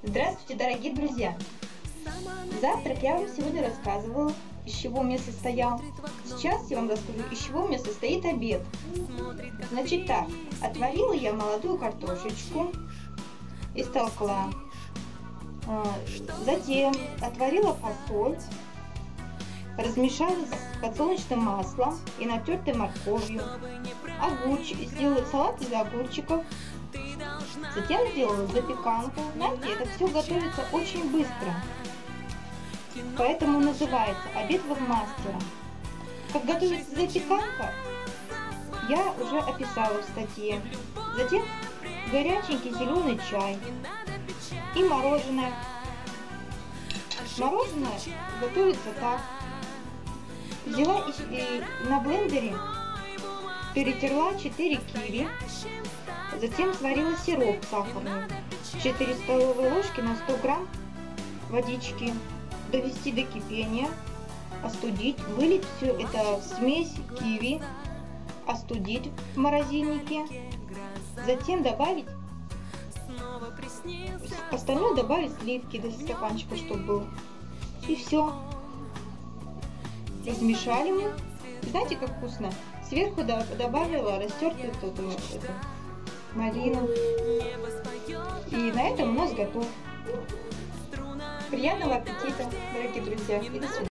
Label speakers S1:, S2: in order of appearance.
S1: Здравствуйте, дорогие друзья! Завтрак я вам сегодня рассказывала, из чего у меня состоял. Сейчас я вам расскажу, из чего у меня состоит обед. Значит так, отварила я молодую картошечку, истолкла. Затем отварила фасоль, размешала с подсолнечным маслом и натертой морковью. Сделала салат из огурчиков. Затем сделала запеканку. Знаете, это все готовится очень быстро. Поэтому называется обед вебмастера. Как готовится запеканка, я уже описала в статье. Затем горяченький зеленый чай и мороженое. Мороженое готовится так. Взяла и на блендере перетерла 4 киви. Затем сварила сироп сахарный. 4 столовые ложки на 100 грамм водички. Довести до кипения. Остудить. Вылить все это в смесь киви. Остудить в морозильнике. Затем добавить остальное, добавить сливки до стаканчика, чтобы было. И все. Размешали мы. Знаете, как вкусно? Сверху добавила растертую малину. И на этом у нас готов. Приятного аппетита, дорогие друзья. И до свидания.